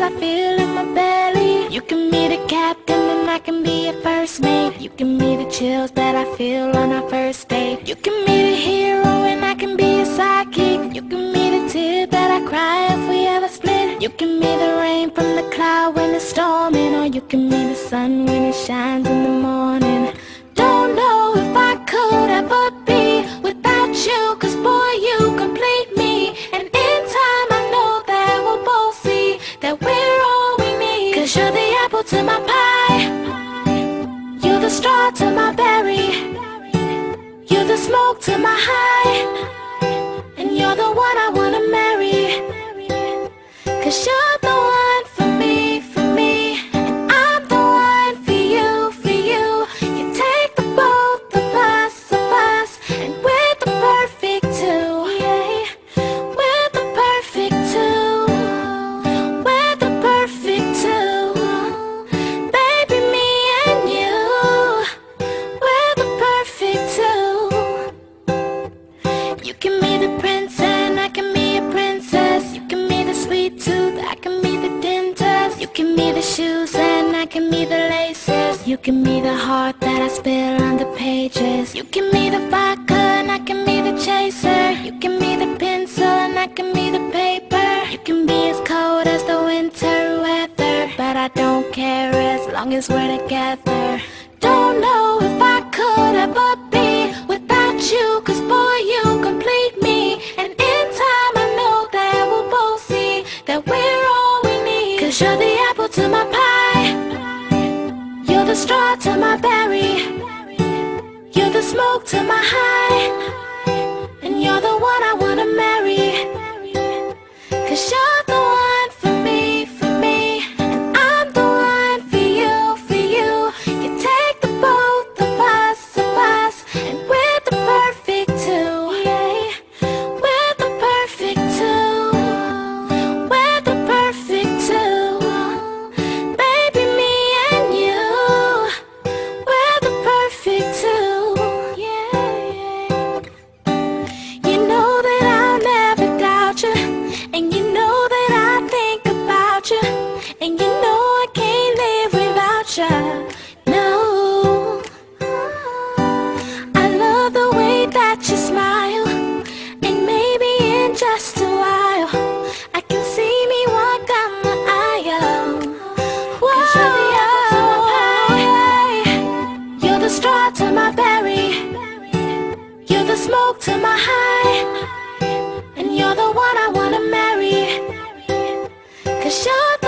I feel in my belly. You can be the captain and I can be your first mate. You can be the chills that I feel on our first date. You can be the hero and I can be your sidekick. You can be the tear that I cry if we ever split. You can be the rain from the cloud when it's storming, or you can be the sun when it shines in the morning. Don't know if I could ever be without you, 'cause boy, you complete me. And in time I know that we'll both see that we're all we need. 'Cause you're the apple to my pie, you're the straw to my berry, you're the smoke to my high, and you're the one I wanna marry. 'Cause you're the one for me, and I'm the one for you, for you. You take the both of us, and we're the perfect two, yeah. We're the perfect two, we're the perfect two. Baby, me and you, we're the perfect two. You can be the prince and I can be a princess. You can be the sweet tooth, I can be the dentist. You can be the shoes and I can be the laces. You can be the heart that I spill on the pages. You can be the vodka and I can be the chaser. You can be the pencil and I can be the paper. You can be as cold as the winter weather, but I don't care as long as we're together. Don't know if I could ever be without you, 'cause boy, you complete me. And in time I know that we'll both see that we're all we need. 'Cause you're the apple to my pie, you're the straw to my berry, you're the smoke to my high, and you're the one I wanna marry. 'Cause you're the one for me, and I'm the one for you, for you. You take the both of us, and we're the perfect two, yeah. We're the perfect two, we're the perfect two. Baby, me and you, we're the perfect two, yeah. You know that I'll never doubt you, and you know that I think about you, and you know I can't live without you. No, I love the way that you smile, and maybe in just a while I can see me walk down the aisle. Whoa, 'cause you're the apple to my pie, you're the straw to my berry, you're the smoke to my high, and you're the one I wanna marry. 'Cause you're